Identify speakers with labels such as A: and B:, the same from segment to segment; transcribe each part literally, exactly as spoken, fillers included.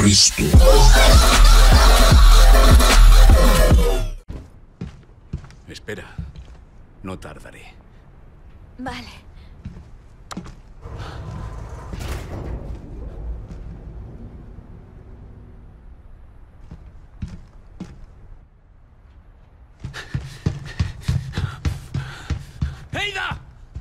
A: Cristo.
B: Espera, no tardaré.
C: Vale.
B: ¡Heida!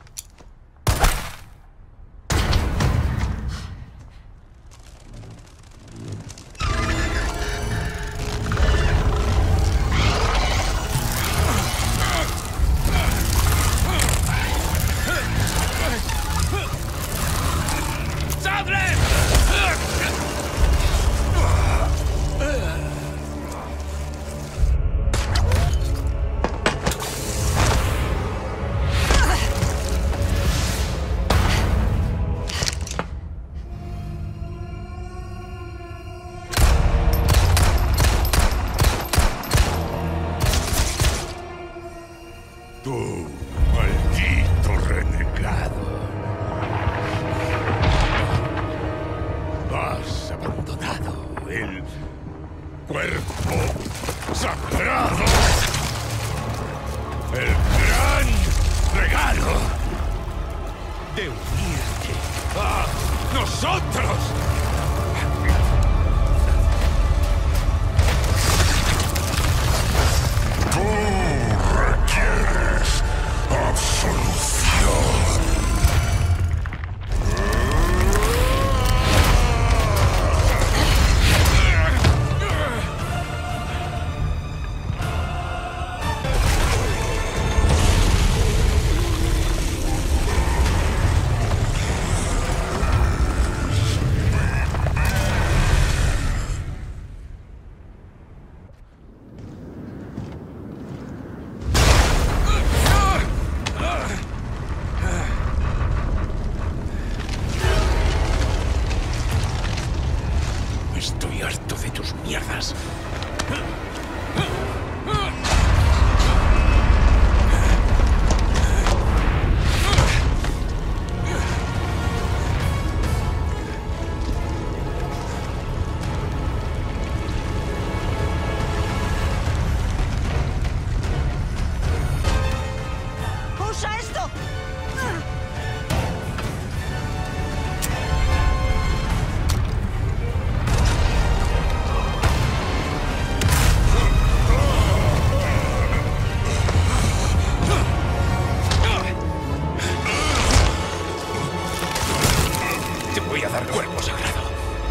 D: Tú, maldito renegado. Has abandonado el cuerpo sagrado. El gran regalo de unirte a nosotros. Estoy harto de tus mierdas.
C: ¡Usa esto!
D: Te voy a dar cuerpo sagrado.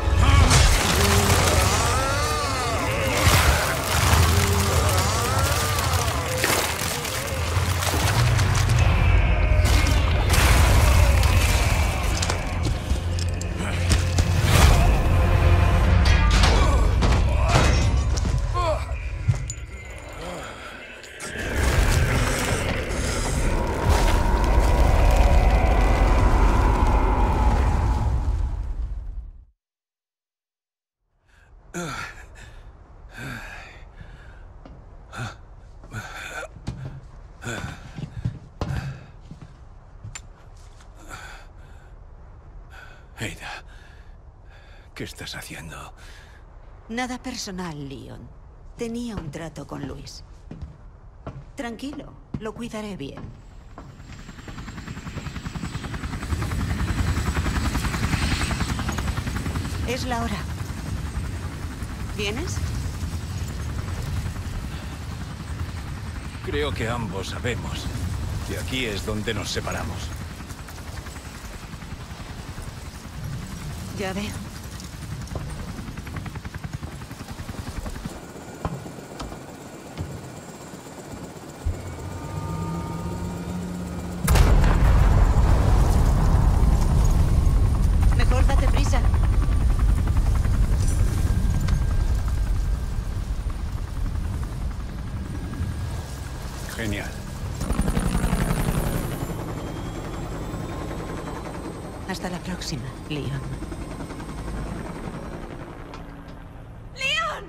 B: Heida, ¿qué estás haciendo?
C: Nada personal, Leon. Tenía un trato con Luis. Tranquilo, lo cuidaré bien. Es la hora. ¿Vienes?
B: Creo que ambos sabemos que aquí es donde nos separamos.
C: Ya veo. Mejor date prisa.
B: Genial.
C: Hasta la próxima, Leon. ¡Leon!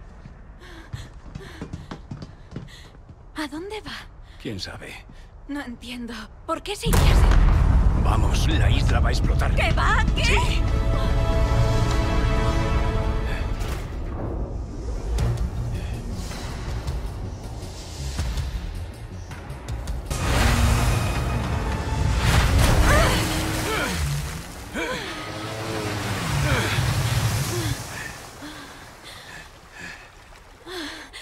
C: ¿A dónde va?
B: ¿Quién sabe?
C: No entiendo. ¿Por qué sigues?
B: Vamos, la isla va a explotar.
C: ¿Qué va? ¿Qué?
B: Sí.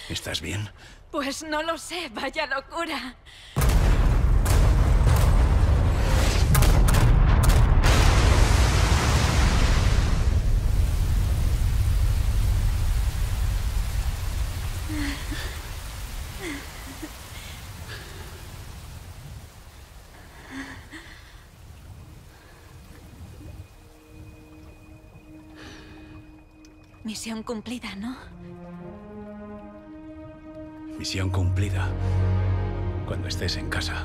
B: ¿Estás bien?
A: Pues no lo sé, vaya locura. Misión cumplida, ¿no?
B: Misión cumplida. Cuando estés en casa.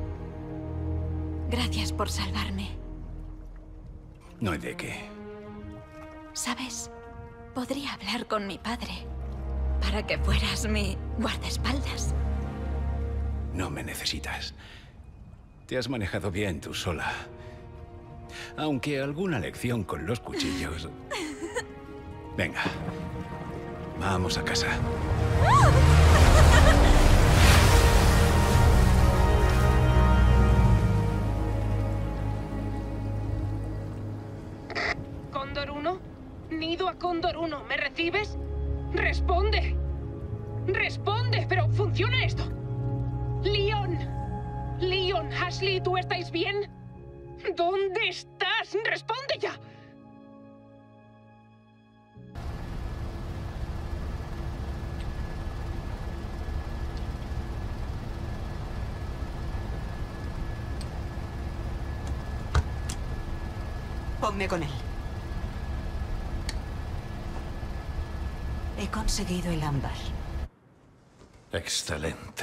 A: Gracias por salvarme.
B: No hay de qué.
A: ¿Sabes? Podría hablar con mi padre para que fueras mi guardaespaldas.
B: No me necesitas. Te has manejado bien tú sola. Aunque alguna lección con los cuchillos... Venga. Vamos a casa.
E: ¿Cóndor uno? Nido a Cóndor uno, ¿me recibes? ¡Responde! ¡Responde! ¿Pero funciona esto? ¡Leon! ¡Leon, Ashley, ¿tú estáis bien? ¿Dónde estás? ¡Responde ya!
C: Ponme con él. He conseguido el ámbar.
D: Excelente.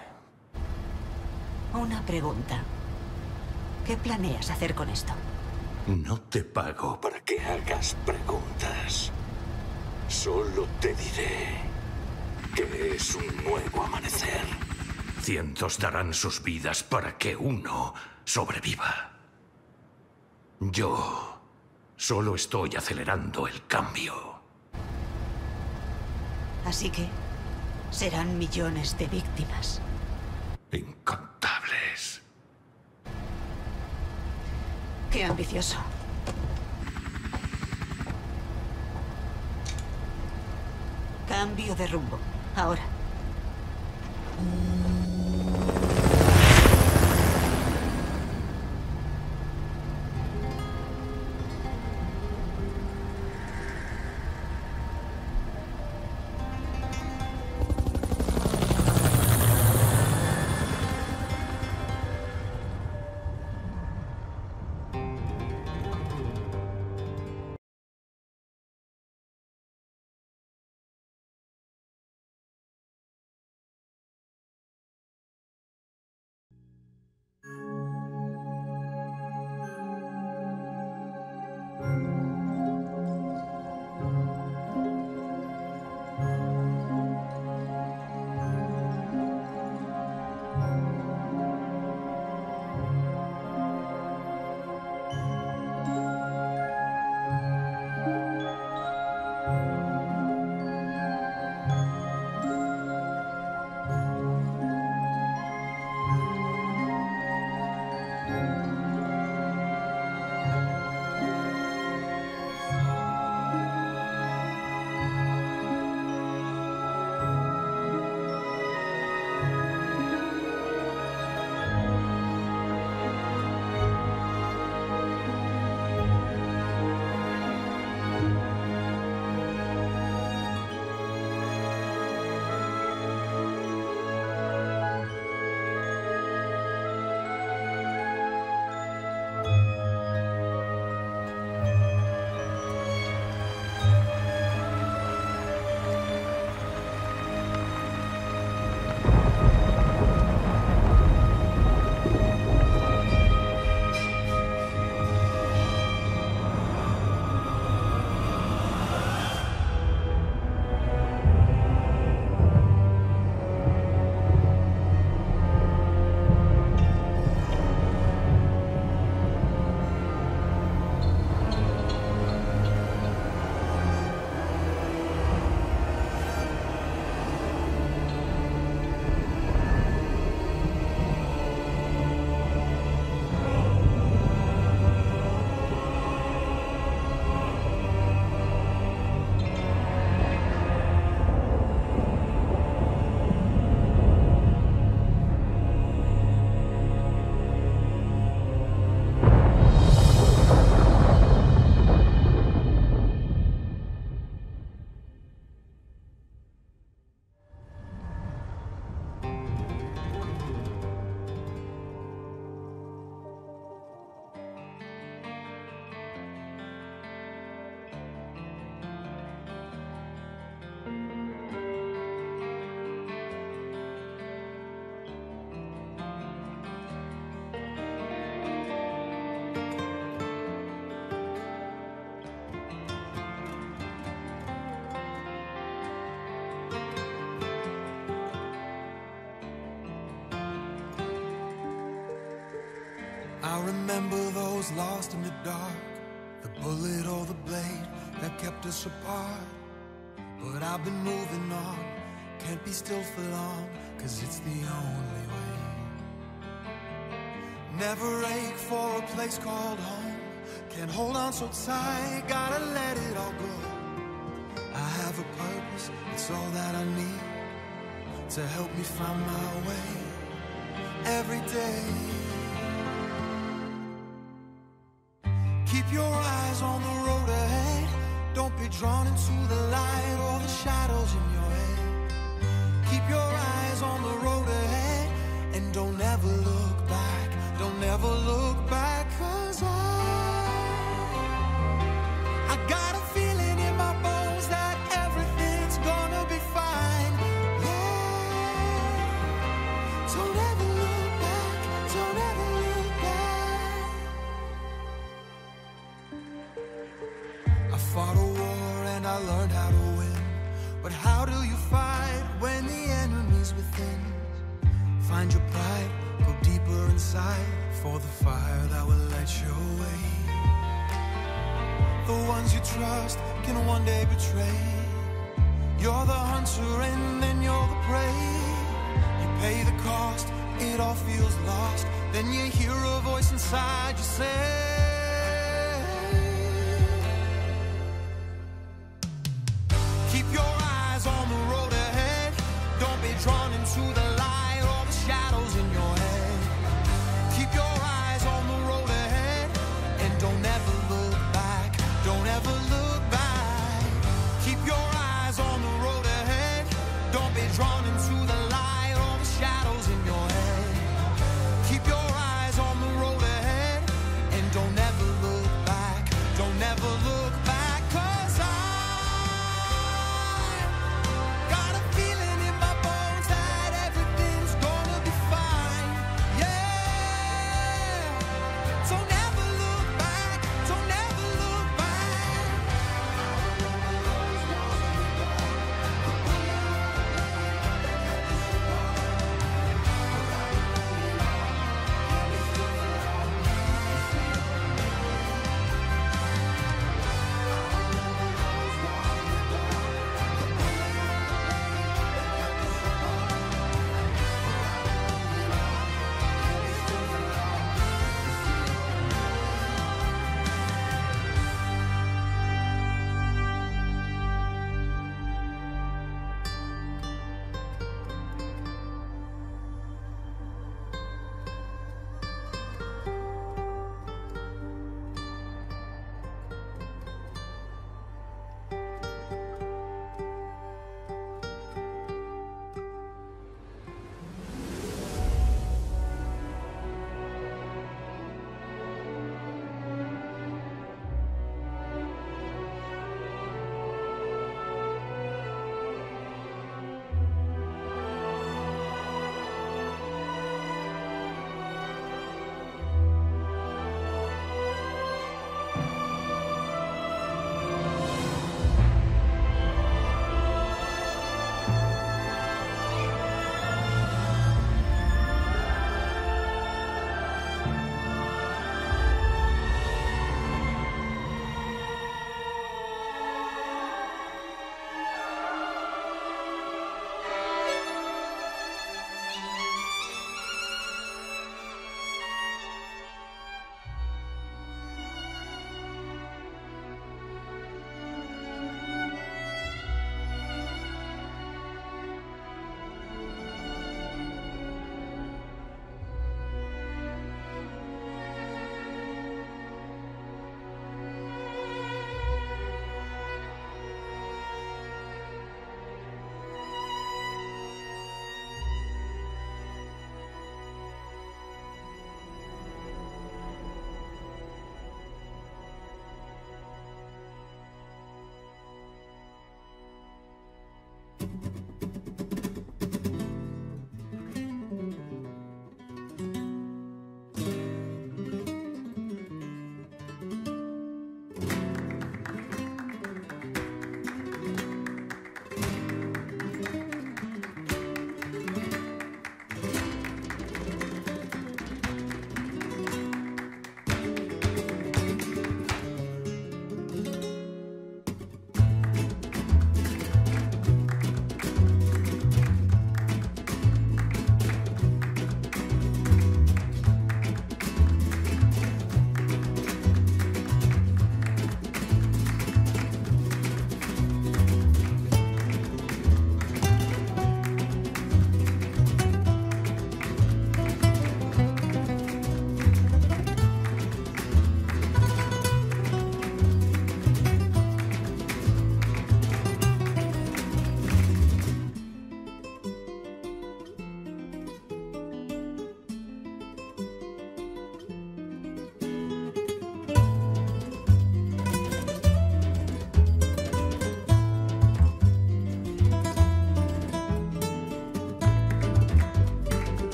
C: Una pregunta. ¿Qué planeas hacer con esto?
D: No te pago para que hagas preguntas. Solo te diré que es un nuevo amanecer. Cientos darán sus vidas para que uno sobreviva. Yo solo estoy acelerando el cambio.
C: Así que serán millones de víctimas.
D: Incontables.
C: Qué ambicioso. Cambio de rumbo. Ahora.
F: remember those lost in the dark, the bullet or the blade that kept us apart. But I've been moving on, can't be still for long, 'cause it's the only way. Never ache for a place called home, can't hold on so tight, gotta let it all go. I have a purpose, it's all that I need to help me find my way every day. Keep your eyes on the road ahead, don't be drawn into the light or the shadows in your head. Keep your eyes on the road ahead, and don't ever look back, don't ever look back, 'cause I I got a feeling in my bones that everything's gonna be fine. Yeah, don't ever look back, don't ever look back. I fought a war and I learned how to win, but how do you fight when the enemy's within? Find your pride, go deeper inside, for the fire that will light your way. The ones you trust can one day betray. You're the hunter and then you're the prey. You pay the cost, it all feels lost. Then you hear a voice inside you say, keep your eyes on the road ahead, don't be drawn into the